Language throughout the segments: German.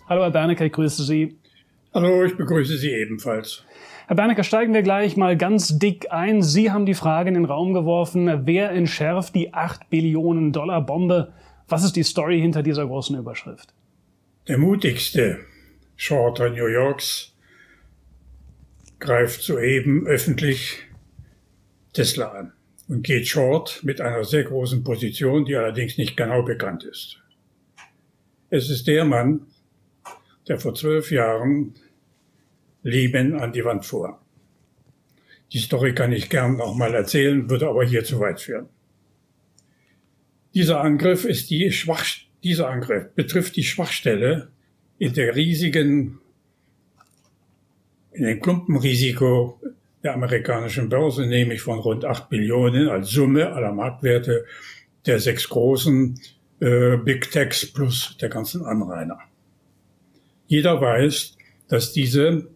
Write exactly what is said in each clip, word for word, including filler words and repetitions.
Hallo Herr Bernecker, ich grüße Sie. Hallo, ich begrüße Sie ebenfalls. Herr Bernecker, steigen wir gleich mal ganz dick ein. Sie haben die Frage in den Raum geworfen, wer entschärft die acht Billionen Dollar Bombe? Was ist die Story hinter dieser großen Überschrift? Der mutigste Shorter New Yorks greift soeben öffentlich Tesla an und geht short mit einer sehr großen Position, die allerdings nicht genau bekannt ist. Es ist der Mann, der vor zwölf Jahren Lehman an die Wand fuhr. Die Story kann ich gern noch mal erzählen, würde aber hier zu weit führen. Dieser Angriff ist die Schwach, dieser Angriff betrifft die Schwachstelle in der riesigen, in dem Klumpenrisiko der amerikanischen Börse, nämlich von rund acht Billionen als Summe aller Marktwerte der sechs großen äh, Big Techs plus der ganzen Anrainer. Jeder weiß, dass diese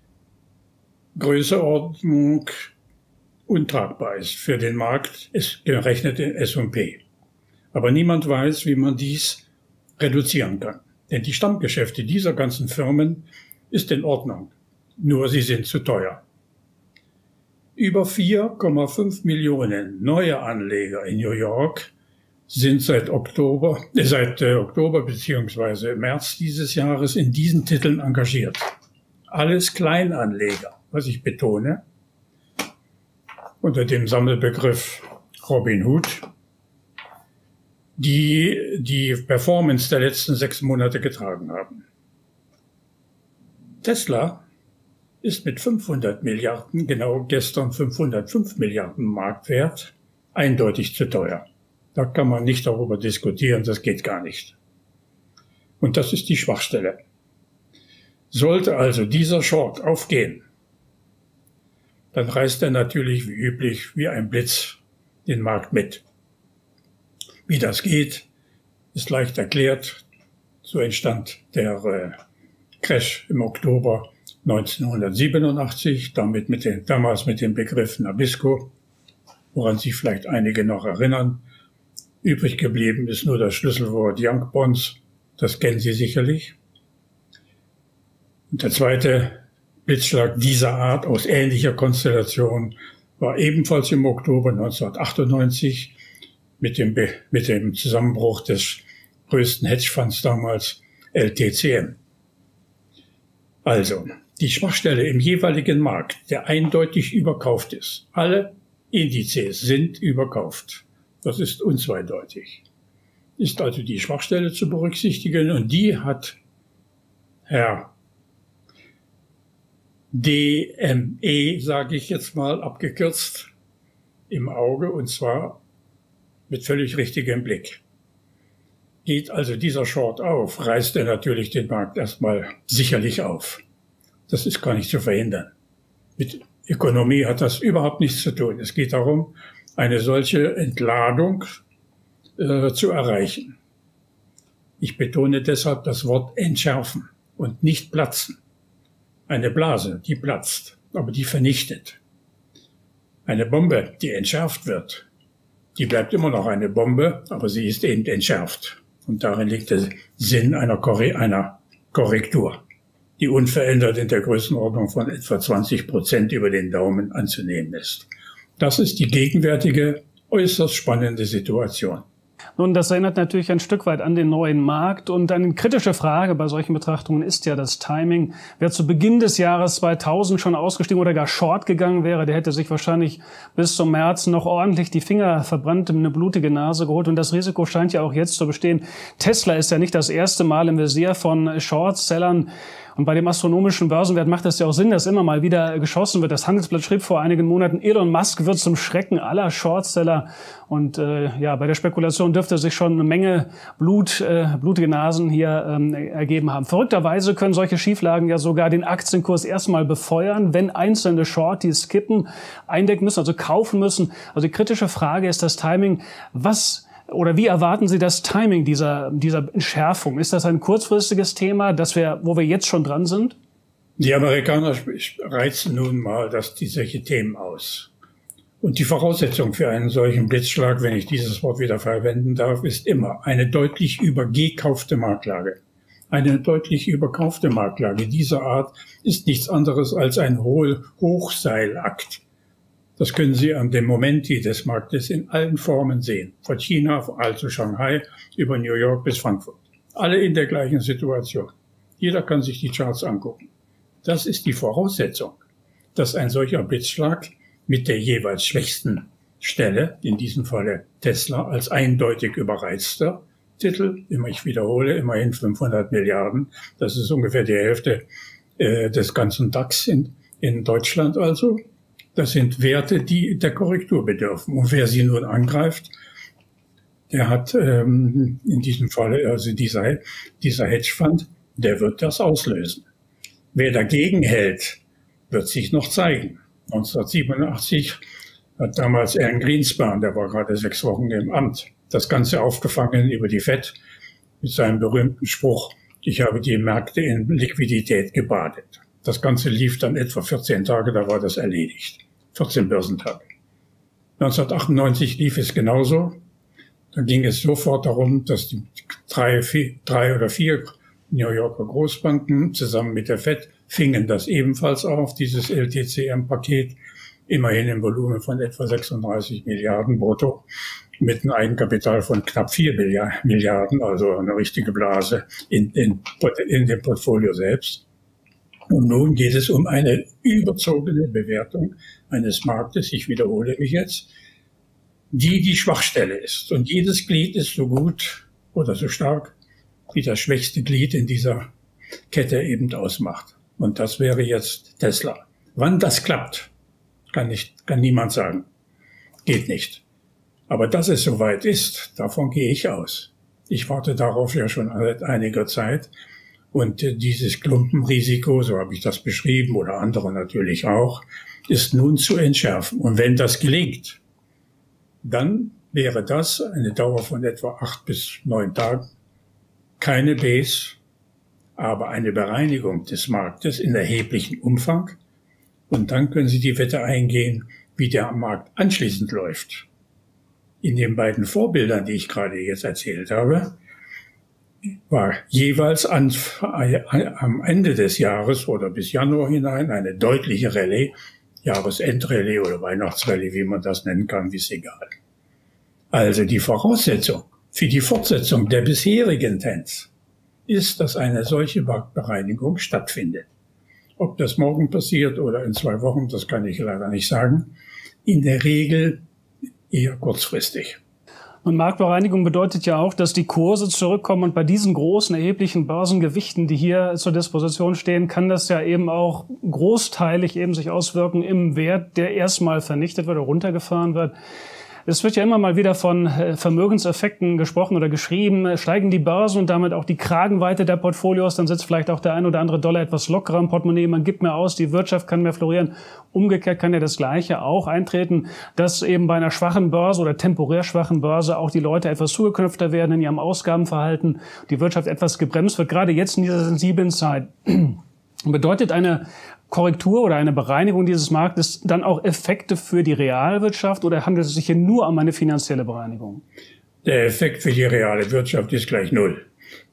Größenordnung untragbar ist für den Markt, ist gerechnet in S und P. Aber niemand weiß, wie man dies reduzieren kann. Denn die Stammgeschäfte dieser ganzen Firmen ist in Ordnung, nur sie sind zu teuer. Über vier Komma fünf Millionen neue Anleger in New York sind seit Oktober, äh, seit äh, Oktober beziehungsweise März dieses Jahres in diesen Titeln engagiert. Alles Kleinanleger, was ich betone, unter dem Sammelbegriff Robinhood, die die Performance der letzten sechs Monate getragen haben. Tesla ist mit fünfhundert Milliarden, genau gestern fünfhundertfünf Milliarden Marktwert, eindeutig zu teuer. Da kann man nicht darüber diskutieren, das geht gar nicht. Und das ist die Schwachstelle. Sollte also dieser Short aufgehen, dann reißt er natürlich wie üblich wie ein Blitz den Markt mit. Wie das geht, ist leicht erklärt. So entstand der äh, Crash im Oktober neunzehnhundertsiebenundachtzig, damit mit den, damals mit dem Begriff Nabisco, woran sich vielleicht einige noch erinnern. Übrig geblieben ist nur das Schlüsselwort Junk Bonds, das kennen Sie sicherlich. Und der zweite Blitzschlag dieser Art aus ähnlicher Konstellation war ebenfalls im Oktober neunzehnhundertachtundneunzig mit dem, Be mit dem Zusammenbruch des größten Hedgefonds damals, L T C M. Also, die Schwachstelle im jeweiligen Markt, der eindeutig überkauft ist. Alle Indizes sind überkauft. Das ist unzweideutig. Ist also die Schwachstelle zu berücksichtigen und die hat Herr D M E, sage ich jetzt mal abgekürzt, im Auge, und zwar mit völlig richtigem Blick. Geht also dieser Short auf, reißt er natürlich den Markt erstmal sicherlich auf. Das ist gar nicht zu verhindern. Mit Ökonomie hat das überhaupt nichts zu tun. Es geht darum, eine solche Entladung äh, zu erreichen. Ich betone deshalb das Wort entschärfen und nicht platzen. Eine Blase, die platzt, aber die vernichtet. Eine Bombe, die entschärft wird, die bleibt immer noch eine Bombe, aber sie ist eben entschärft. Und darin liegt der Sinn einer, Korre einer Korrektur, die unverändert in der Größenordnung von etwa zwanzig Prozent über den Daumen anzunehmen ist. Das ist die gegenwärtige, äußerst spannende Situation. Nun, das erinnert natürlich ein Stück weit an den neuen Markt. Und eine kritische Frage bei solchen Betrachtungen ist ja das Timing. Wer zu Beginn des Jahres zweitausend schon ausgestiegen oder gar short gegangen wäre, der hätte sich wahrscheinlich bis zum März noch ordentlich die Finger verbrannt, eine blutige Nase geholt. Und das Risiko scheint ja auch jetzt zu bestehen. Tesla ist ja nicht das erste Mal im Visier von Shortsellern. Und bei dem astronomischen Börsenwert macht es ja auch Sinn, dass immer mal wieder geschossen wird. Das Handelsblatt schrieb vor einigen Monaten, Elon Musk wird zum Schrecken aller Shortseller. Und äh, ja, bei der Spekulation dürfte sich schon eine Menge Blut, äh, blutige Nasen hier ähm, ergeben haben. Verrückterweise können solche Schieflagen ja sogar den Aktienkurs erstmal befeuern, wenn einzelne Shorties kippen, eindecken müssen, also kaufen müssen. Also die kritische Frage ist das Timing. Was Oder wie erwarten Sie das Timing dieser, dieser Entschärfung? Ist das ein kurzfristiges Thema, das wir, wo wir jetzt schon dran sind? Die Amerikaner reizen nun mal das, die solche Themen aus. Und die Voraussetzung für einen solchen Blitzschlag, wenn ich dieses Wort wieder verwenden darf, ist immer eine deutlich übergekaufte Marktlage. Eine deutlich überkaufte Marktlage dieser Art ist nichts anderes als ein Hochseilakt. Das können Sie an dem Momenti des Marktes in allen Formen sehen. Von China, also Shanghai, über New York bis Frankfurt. Alle in der gleichen Situation. Jeder kann sich die Charts angucken. Das ist die Voraussetzung, dass ein solcher Blitzschlag mit der jeweils schwächsten Stelle, in diesem Falle Tesla, als eindeutig überreizter Titel, immer ich wiederhole, immerhin fünfhundert Milliarden, das ist ungefähr die Hälfte äh, des ganzen DAX in, in Deutschland also. Das sind Werte, die der Korrektur bedürfen. Und wer sie nun angreift, der hat ähm, in diesem Falle, also dieser, dieser Hedgefonds, der wird das auslösen. Wer dagegen hält, wird sich noch zeigen. neunzehnhundertsiebenundachtzig hat damals Alan Greenspan, der war gerade sechs Wochen im Amt, das Ganze aufgefangen über die Fed mit seinem berühmten Spruch, ich habe die Märkte in Liquidität gebadet. Das Ganze lief dann etwa vierzehn Tage, da war das erledigt. vierzehn Börsentage. neunzehnhundertachtundneunzig lief es genauso. Da ging es sofort darum, dass die drei, vier, drei oder vier New Yorker Großbanken zusammen mit der Fed fingen das ebenfalls auf, dieses L T C M-Paket, immerhin im Volumen von etwa sechsunddreißig Milliarden brutto, mit einem Eigenkapital von knapp vier Milliarden, also eine richtige Blase in, in, in dem Portfolio selbst. Und nun geht es um eine überzogene Bewertung eines Marktes, ich wiederhole mich jetzt, die die Schwachstelle ist. Und jedes Glied ist so gut oder so stark, wie das schwächste Glied in dieser Kette eben ausmacht. Und das wäre jetzt Tesla. Wann das klappt, kann nicht, kann niemand sagen. Geht nicht. Aber dass es soweit ist, davon gehe ich aus. Ich warte darauf ja schon seit einiger Zeit. Und dieses Klumpenrisiko, so habe ich das beschrieben, oder andere natürlich auch, ist nun zu entschärfen. Und wenn das gelingt, dann wäre das eine Dauer von etwa acht bis neun Tagen, keine Base, aber eine Bereinigung des Marktes in erheblichem Umfang. Und dann können Sie die Wette eingehen, wie der Markt anschließend läuft. In den beiden Vorbildern, die ich gerade jetzt erzählt habe, war jeweils an, am Ende des Jahres oder bis Januar hinein eine deutliche Rallye, Jahresendrallye oder Weihnachtsrallye, wie man das nennen kann, ist egal. Also die Voraussetzung für die Fortsetzung der bisherigen Trends ist, dass eine solche Marktbereinigung stattfindet. Ob das morgen passiert oder in zwei Wochen, das kann ich leider nicht sagen. In der Regel eher kurzfristig. Und Marktbereinigung bedeutet ja auch, dass die Kurse zurückkommen. Und bei diesen großen, erheblichen Börsengewichten, die hier zur Disposition stehen, kann das ja eben auch großteilig eben sich auswirken im Wert, der erstmal vernichtet wird oder runtergefahren wird. Es wird ja immer mal wieder von Vermögenseffekten gesprochen oder geschrieben. Steigen die Börsen und damit auch die Kragenweite der Portfolios, dann sitzt vielleicht auch der ein oder andere Dollar etwas lockerer im Portemonnaie. Man gibt mehr aus, die Wirtschaft kann mehr florieren. Umgekehrt kann ja das Gleiche auch eintreten, dass eben bei einer schwachen Börse oder temporär schwachen Börse auch die Leute etwas zugeknüpfter werden in ihrem Ausgabenverhalten, die Wirtschaft etwas gebremst wird, gerade jetzt in dieser sensiblen Zeit. Bedeutet eine Korrektur oder eine Bereinigung dieses Marktes dann auch Effekte für die Realwirtschaft oder handelt es sich hier nur um eine finanzielle Bereinigung? Der Effekt für die reale Wirtschaft ist gleich null.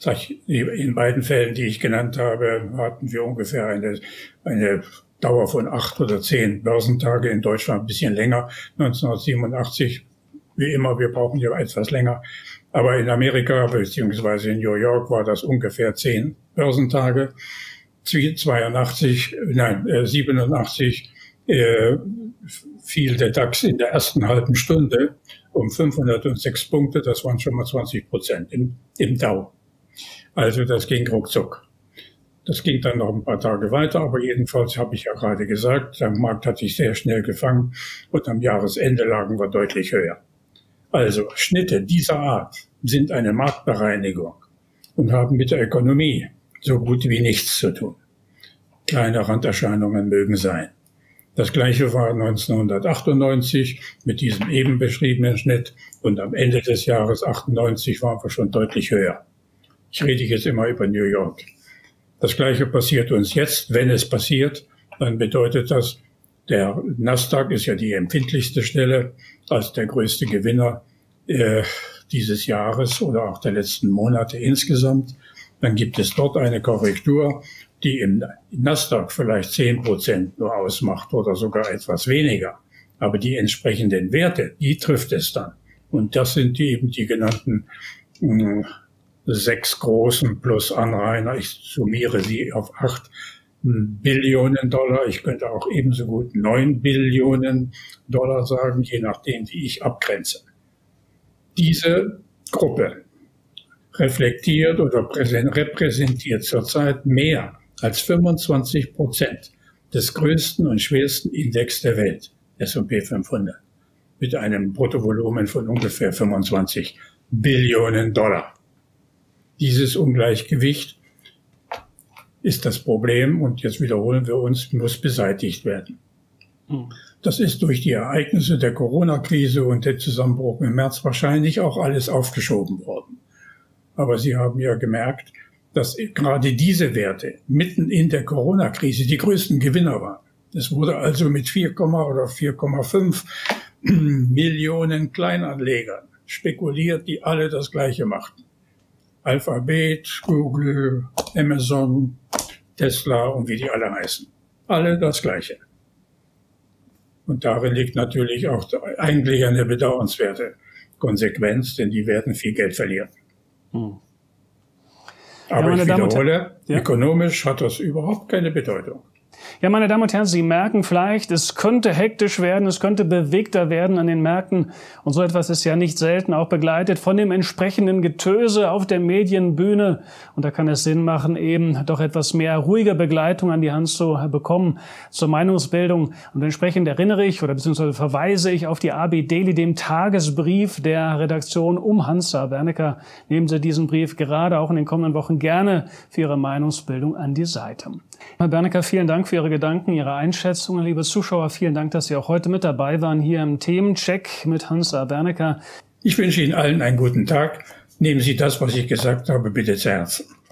In beiden Fällen, die ich genannt habe, hatten wir ungefähr eine, eine Dauer von acht oder zehn Börsentage, in Deutschland ein bisschen länger, neunzehnhundertsiebenundachtzig. Wie immer, wir brauchen ja etwas länger. Aber in Amerika beziehungsweise in New York war das ungefähr zehn Börsentage. zweiundachtzig, nein, äh, siebenundachtzig äh, fiel der DAX in der ersten halben Stunde um fünfhundertsechs Punkte, das waren schon mal zwanzig Prozent im, im Dow. Also das ging ruckzuck. Das ging dann noch ein paar Tage weiter, aber jedenfalls habe ich ja gerade gesagt, der Markt hat sich sehr schnell gefangen und am Jahresende lagen wir deutlich höher. Also Schnitte dieser Art sind eine Marktbereinigung und haben mit der Ökonomie so gut wie nichts zu tun. Kleine Randerscheinungen mögen sein. Das Gleiche war neunzehnhundertachtundneunzig mit diesem eben beschriebenen Schnitt und am Ende des Jahres achtundneunzig waren wir schon deutlich höher. Ich rede jetzt immer über New York. Das Gleiche passiert uns jetzt. Wenn es passiert, dann bedeutet das, der Nasdaq ist ja die empfindlichste Stelle als der größte Gewinner äh, dieses Jahres oder auch der letzten Monate insgesamt. Dann gibt es dort eine Korrektur, die im Nasdaq vielleicht zehn Prozent nur ausmacht oder sogar etwas weniger. Aber die entsprechenden Werte, die trifft es dann. Und das sind die, eben die genannten mh, sechs großen plus Anrainer. Ich summiere sie auf acht Billionen Dollar. Ich könnte auch ebenso gut neun Billionen Dollar sagen, je nachdem, wie ich abgrenze. Diese Gruppe reflektiert oder repräsentiert zurzeit mehr als fünfundzwanzig Prozent des größten und schwersten Index der Welt, S und P fünfhundert, mit einem Bruttovolumen von ungefähr fünfundzwanzig Billionen Dollar. Dieses Ungleichgewicht ist das Problem, und jetzt wiederholen wir uns, muss beseitigt werden. Das ist durch die Ereignisse der Corona-Krise und der Zusammenbruch im März wahrscheinlich auch alles aufgeschoben worden. Aber Sie haben ja gemerkt, dass gerade diese Werte mitten in der Corona-Krise die größten Gewinner waren. Es wurde also mit vier, oder vier Komma fünf Millionen Kleinanlegern spekuliert, die alle das Gleiche machten. Alphabet, Google, Amazon, Tesla und wie die alle heißen. Alle das Gleiche. Und darin liegt natürlich auch eigentlich eine bedauernswerte Konsequenz, denn die werden viel Geld verlieren. Hm. Aber ja, ich wiederhole, ja. Ökonomisch hat das überhaupt keine Bedeutung. Ja, meine Damen und Herren, Sie merken vielleicht, es könnte hektisch werden, es könnte bewegter werden an den Märkten. Und so etwas ist ja nicht selten auch begleitet von dem entsprechenden Getöse auf der Medienbühne. Und da kann es Sinn machen, eben doch etwas mehr ruhige Begleitung an die Hand zu bekommen zur Meinungsbildung. Und entsprechend erinnere ich oder beziehungsweise verweise ich auf die A B Daily, dem Tagesbrief der Redaktion um Hans-Saar Bernecker. Nehmen Sie diesen Brief gerade auch in den kommenden Wochen gerne für Ihre Meinungsbildung an die Seite. Herr Bernecker, vielen Dank für Ihre Gedanken, Ihre Einschätzungen. Liebe Zuschauer, vielen Dank, dass Sie auch heute mit dabei waren hier im Themencheck mit Hans-Saar Bernecker. Ich wünsche Ihnen allen einen guten Tag. Nehmen Sie das, was ich gesagt habe, bitte zu Herzen.